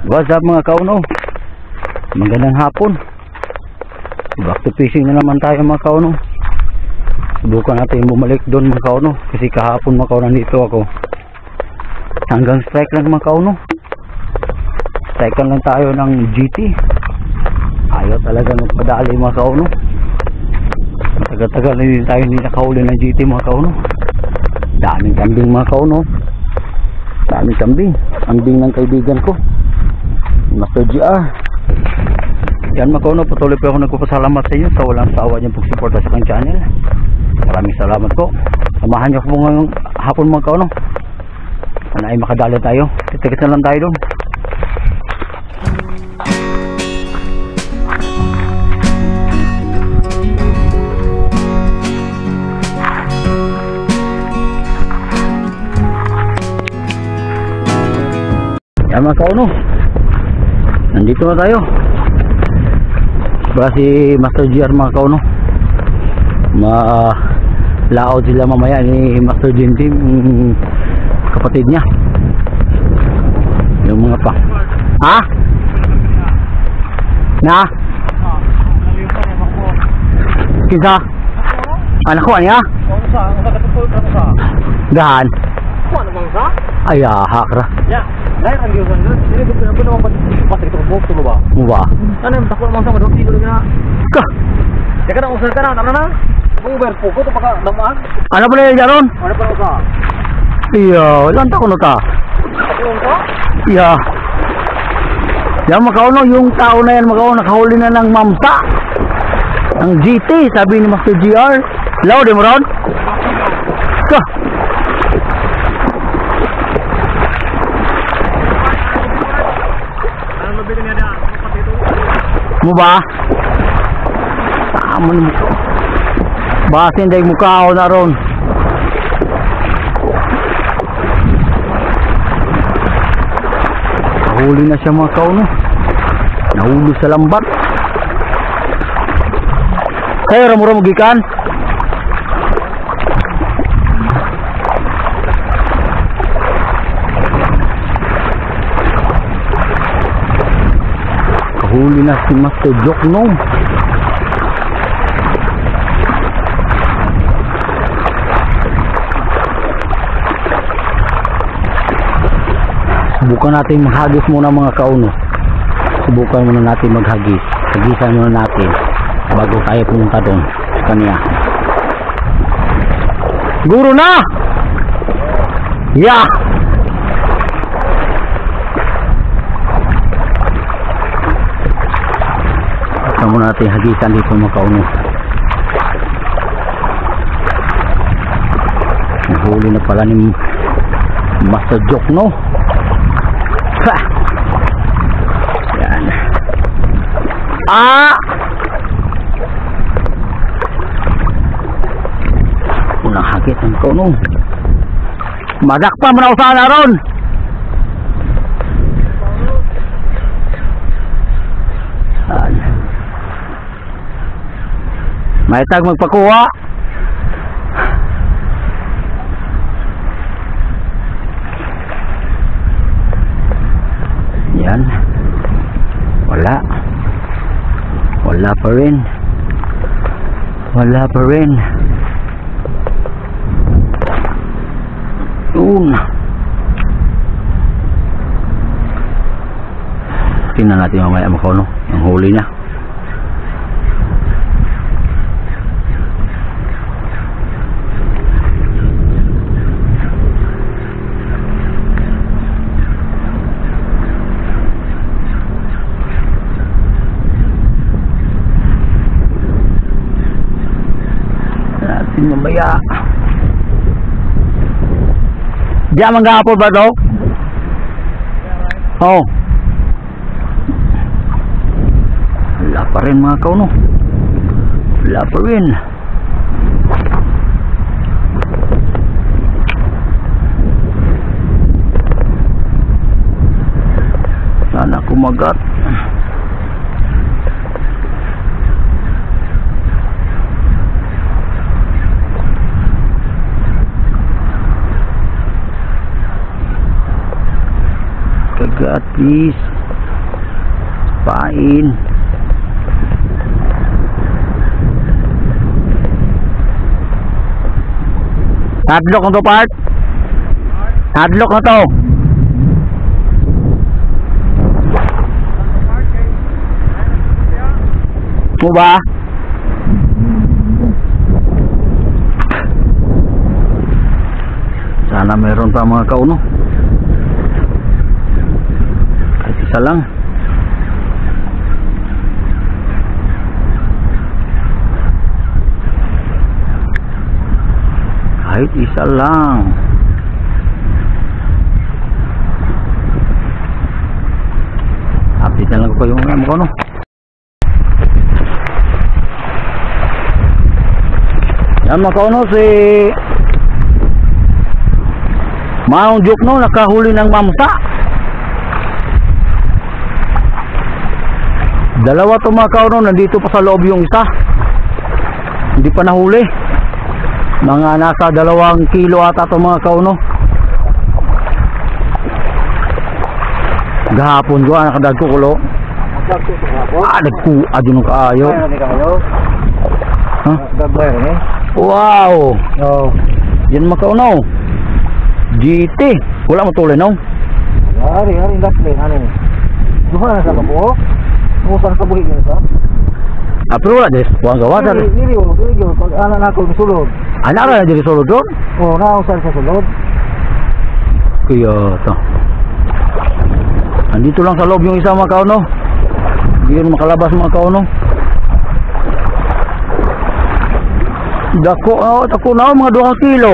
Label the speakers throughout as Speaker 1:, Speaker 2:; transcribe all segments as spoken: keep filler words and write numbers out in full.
Speaker 1: What's up mga kauno? Magandang hapon. Back to fishing na naman tayo mga kauno. Subukan natin bumalik doon mga kauno. Kasi kahapon mga kauno nandito ako. Hanggang strike lang mga kauno. Strike lang tayo ng G T. Ayaw talaga magpadali mga kauno. Matagal-tagal na din tayo hindi nakahuli ng G T mga kauno. Daming kambing mga kauno. Daming kambing. Kambing ng kaibigan ko, Master G R. Yan mga kauno, patuloy po ako nagpapasalamat sa inyo sa walang sawa niyong pagsuporta sa kang channel. Maraming salamat po. Samahan niyo po ngayong hapon mga kauno. Sana ay makadali tayo. Titikit na lang tayo doon. Yan mga kauno, nandito na tayo. Para si Master G R mga kauno, ma-laot sila mamaya ni Master Jin Team, kapatid niya. Yung mga pa ha? Na? Kinsa? Anak ko niya? Gahan? Ay ahak ra.
Speaker 2: Ya, lain ang giusan doon. Dili ko pinapun naman pas ito ko mo ba?
Speaker 1: Mo ba?
Speaker 2: Ano yung takot naman sa madoti ko na.
Speaker 1: Ka.
Speaker 2: Ya kada usan ka na, ano na? Uber po ko to pagka damaan.
Speaker 1: Ano pala yung jaron?
Speaker 2: Ano pa ka?
Speaker 1: Iya, ilan taon na ta?
Speaker 2: Ano ka?
Speaker 1: Iya. Yan makauno, yung tao na yan makauno, nakahuli na ng mamsa. Ang G T, sabi ni Master G R. Hello, di mo ron? Ka. Mo ba? Tama mo ko. Basin day mukha ako na ron. Nahuli na siya mga kauno. Nahuli sa lambat. Kaya ramura mo gikan. Huli na si Master Jokno. Subukan natin maghagis muna mga kauno. Subukan muna natin maghagis. Hagisan muna natin bago tayo pumunta doon sa kanya. Guro na! Yeah! Saka muna natin hagisan dito mga kauno. Nahuli na pala ni Master Jokno. Ha! Yan. Ah! Unang hagit ng kauno. Madak pa muna usahan na ron. May tag magpakuha. Yan. Wala. Wala pa rin. Wala pa rin. Yun. Tingnan natin mamaya makauno ang huli niya. Mamaya diyan manggapol ba to? Oh, wala pa rin mga kauno. Wala pa rin. Sana kumagat. Kagat please. Pain. Hadlock na to, part. Hadlock na to. Mo ba? Sana meron pa mga kauno. Kahit isa lang. Kahit isa lang. Update na lang ko yung mga kauno. Yan mga kauno, si Maong Juk no, nakahuli ng mamsa. Dalawa to mga kauno, nandito pa sa loob yung isa. Hindi pa nahuli. Mga nasa dalawang kilo ata to mga kauno. Gahapon ko, nakadag ko kulo. Ah, nagkuha dyan ng kaayo. Huh? Wow!
Speaker 2: Oh.
Speaker 1: Yan mga kauno. G T. Wala mo tuloy no?
Speaker 2: Hari, hari industry, ano ni? Duha na sa kabuo. Musa sa buhi yun sa.
Speaker 1: Ah, pero wala des. Huwag gawa sa.
Speaker 2: Dili, dili, dili, pag anak na ako misulod.
Speaker 1: Anak na diri sulod doon?
Speaker 2: Oh, nausan sa sulod.
Speaker 1: Kaya to. Andito lang sa loob yung isa mga kauno. Hindi yun makalabas mga kauno. Dako, oh, dako na mga dua kilo.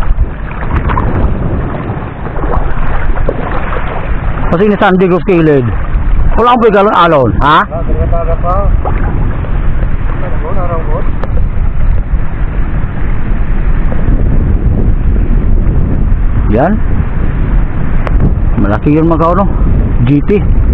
Speaker 1: Kasi ni Sandy Group kilid. Wala akong galon alon, ha? Yan. Malaki yun mga kauno. G T.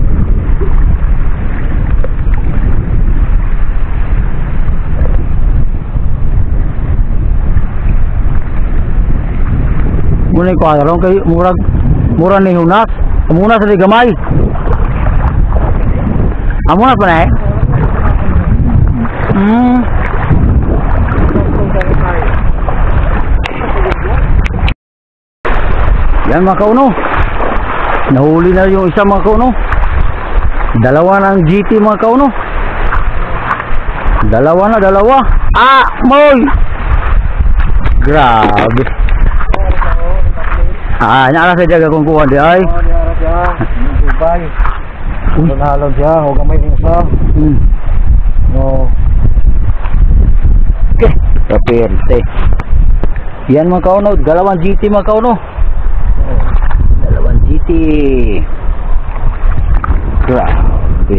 Speaker 1: Muna ko alam kay murag mura ni hunas. Muna sa gamay. Amuna pa na eh. Hmm. Yan mga kauno. Nahuli na yung isa mga kauno. Dalawa ng G T mga kauno. Dalawa na, dalawa. Ah, moy. Grabe. Ah, nyala sa jaga kung kuha di ay.
Speaker 2: Oh, di ara siya. Ubay. Tunalon siya, o gamay din siya.
Speaker 1: Hmm.
Speaker 2: No.
Speaker 1: Okay, kaperte. Yan mga kauno, dalawang G T mga kauno. Dalawang G T. Grabe.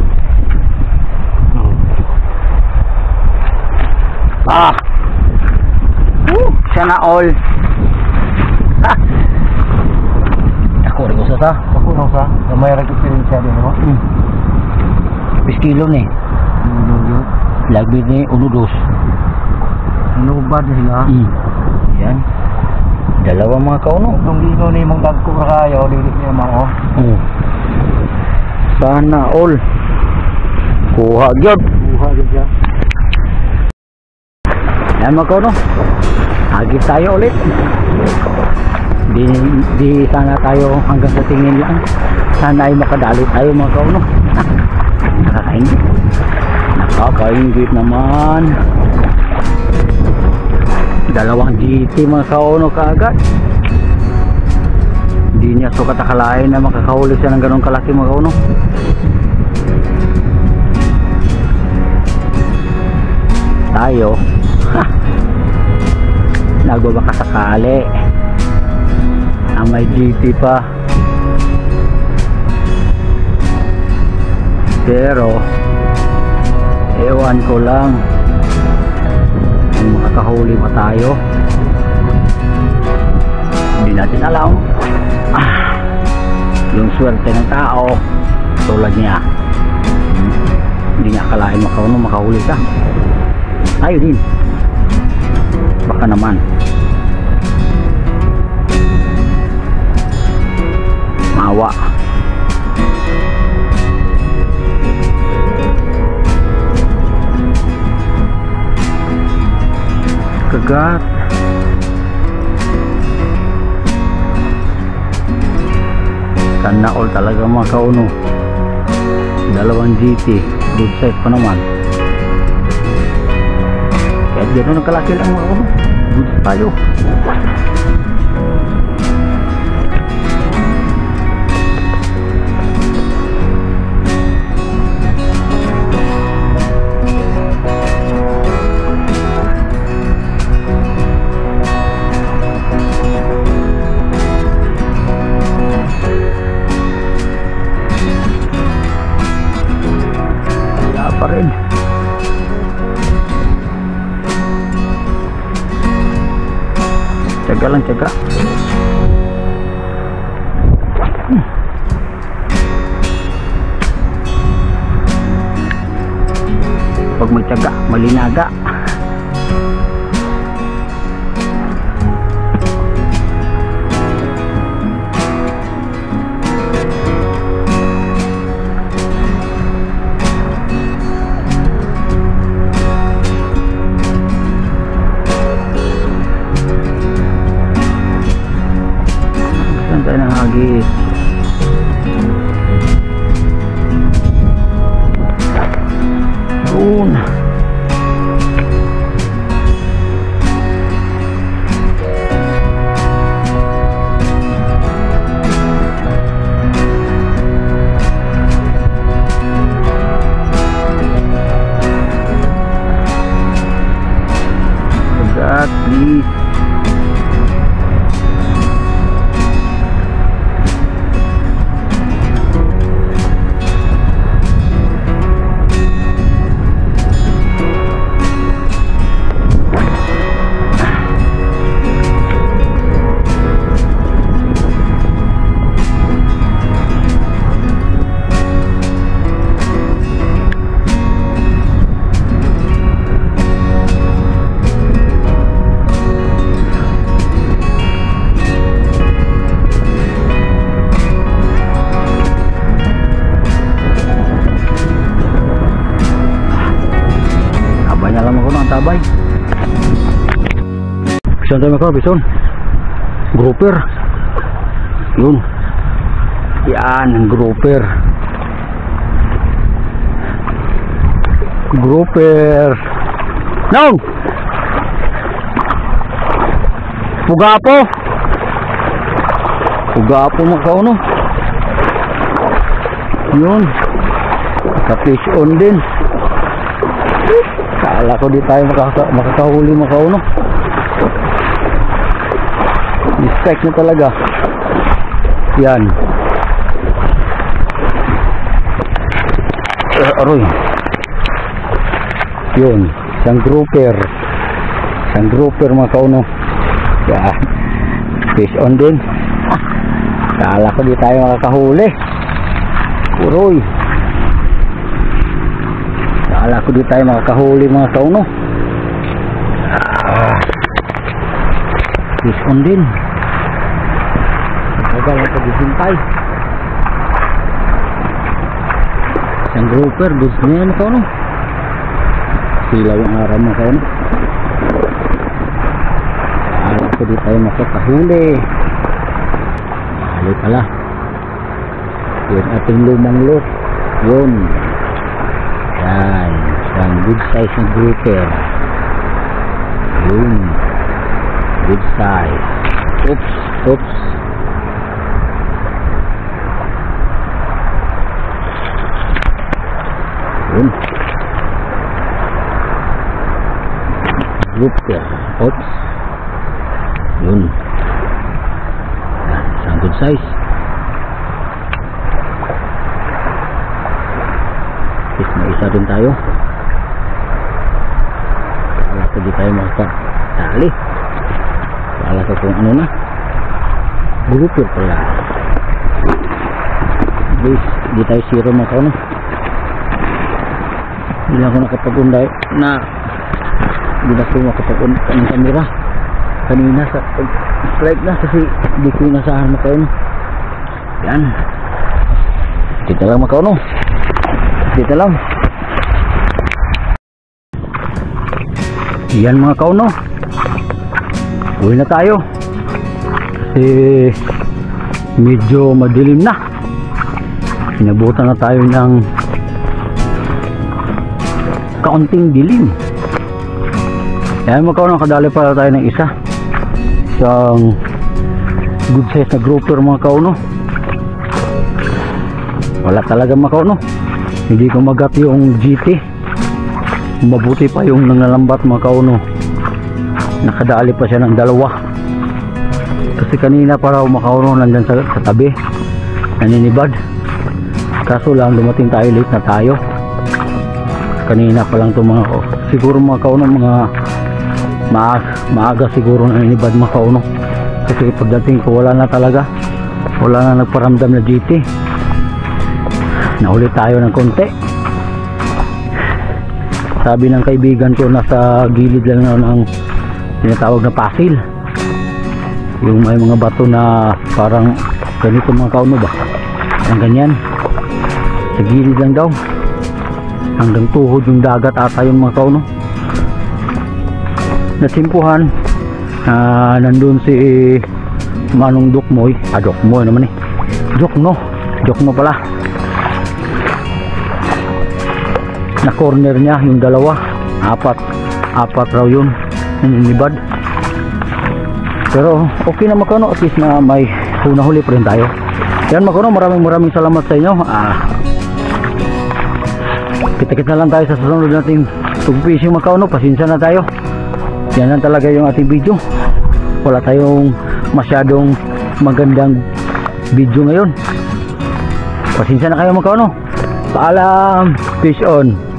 Speaker 1: Ah. Uh, sana all. Ha. Ako rin ko sa sa.
Speaker 2: Ako no sa, gamay ra experience siya din mo.
Speaker 1: Hmm. Pis kilo ni.
Speaker 2: Hmm.
Speaker 1: Lagbit ni unudos.
Speaker 2: Ano ba sila?
Speaker 1: Hmm. Yan. Dalawa mga kauno.
Speaker 2: Kung dino ni mong dagko ra kayo, dili niya mao.
Speaker 1: Oh. Sana all. Kuha gyud.
Speaker 2: Buha gyud siya.
Speaker 1: Yan mga kauno. Agit tayo ulit. Di, di sana tayo hanggang sa tingin lang. Sana ay makadali tayo mga kauno. Nakakaingit. Nakakaingit naman. Dalawang G T mga kauno kaagad. Hindi niya sukat akalain na makakahuli siya ng ganong kalaki mga kauno. Tayo ha, nagbabaka sakali na may G T pa, pero ewan ko lang kung makakahuli pa tayo. Hindi natin alam. Ah, yung swerte ng tao tulad niya, hindi niya akalain makauno makahuli ka. Tayo din baka naman maawa. Bigat. Sana all talaga mga kauno. Dalawang G T. Good size pa naman. Kahit gano'n nagkalaki lang mga kauno. Good tayo. Pa rin. Tiyaga lang, tiyaga. Hmm. Pag may tiyaga, malinaga. Tayo ng hagis. Yun. Agad, please. Tabay. Saan tayo makaw, bison? Grouper. Yun. Yan, ang grouper. Grouper. No! Pugapo. Pugapo makaw, no? Yun. Ka-fish on din. Kala ko di tayo makaka makakahuli makauno. Mistake na talaga. Yan. Uh, aroy. Yun. Isang grouper. Isang grouper makauno. Yan. Fish on din. Kala ko di tayo makakahuli. Uroy. Kala ko di tayo makakahuli mga kauno. Ah. Fish on din. Tagal na paghihintay. Isang grouper, goods na yan kauno. Silaw ang araw mga kauno. Kala ko di tayo makakahuli. Hali pala. Yun ating lumang look. Yun. Yan, isang good size ng grouper. Yun, good size. Oops, oops. Yun, grouper. Oops. Yun. Yan, isang good size. May isa din tayo. Wala ko di tayo makakatali. Wala ko kung ano na. Grouper pala. Please, di tayo zero mga kauno. Hindi ako nakapag-unday na hindi na ako makapag-unday ng camera kanina sa strike na kasi di ko inasahan mga kauno. Yan. Dito lang mga kauno. Dito lang. Yan mga kauno. uwi na tayo kasi medyo madilim na. Inabutan na tayo ng kaunting dilim. Yan mga kauno, kadali pala tayo ng isa isang good size na grouper mga kauno. Wala talaga mga kauno, hindi ko magat yung G T. Mabuti pa yung nangalambat mga kauno, nakadali pa siya ng dalawa. Kasi kanina para mga kauno nandyan sa, sa tabi naninibad, kaso lang dumating tayo, late na tayo. Kanina pa lang ito mga kauno, siguro mga kauno mga maaga, maaga siguro naninibad mga kauno. Kasi pagdating ko wala na talaga, wala na nagparamdam na G T. Nahuli tayo ng konti. Sabi ng kaibigan ko, nasa gilid lang na ng tinatawag na pasil, yung may mga bato na parang ganito mga kauno ba, ang ganyan sa gilid lang daw, hanggang tuhod yung dagat ata yung mga kauno. Nasimpuhan uh, nandun si Manong Dukmoy, ah Dukmoy naman eh, Jokno, Jokno pala, na corner niya yung dalawa, apat apat raw yun naninibad. Pero okay na makano, at least na may hunahuli pa rin tayo. Yan makano, maraming maraming salamat sa inyo. ah, kita-kita lang tayo sa susunod nating tugfishing makano. Pasensya na tayo, yan lang talaga yung ating video. Wala tayong masyadong magandang video ngayon, pasensya na kayo makano. Paalam, fish on.